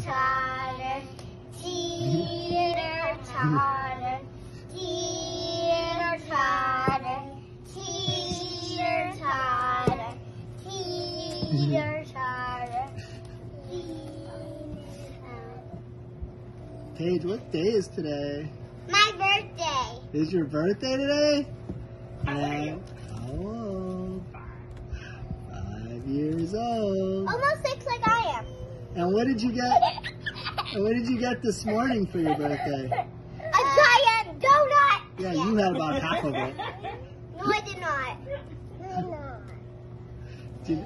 teeter-totter, teeter-totter, teeter-totter, teeter-totter, teeter-totter, Paige, what day is today? My birthday. Is your birthday today? How old are you? How old? 5 years old. Almost 6 like I am. And what did you get? What did you get this morning for your birthday? A giant donut. Yeah, you had about half of it. No, I did not. Did,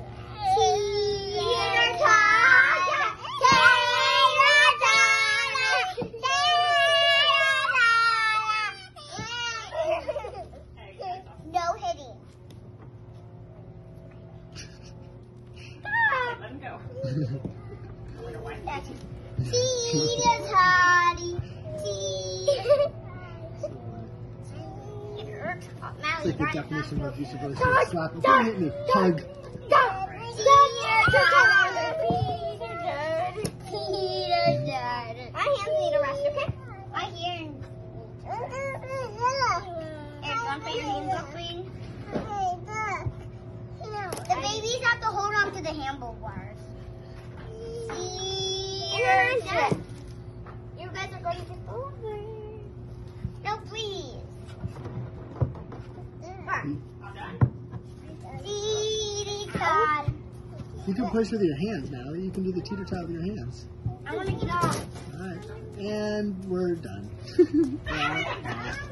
No hitting. Let him go. Teeter-totty, it's like the definition of you should really slap him. Don't hit me. Hug. My hands need a rest, okay? My hands. Don't put your hands up, please. The babies have to hold on to the handlebars. You guys are going to get over. No, please. You can push with your hands now. You can do the teeter-tot with your hands. I want to get off. All right. And we're done.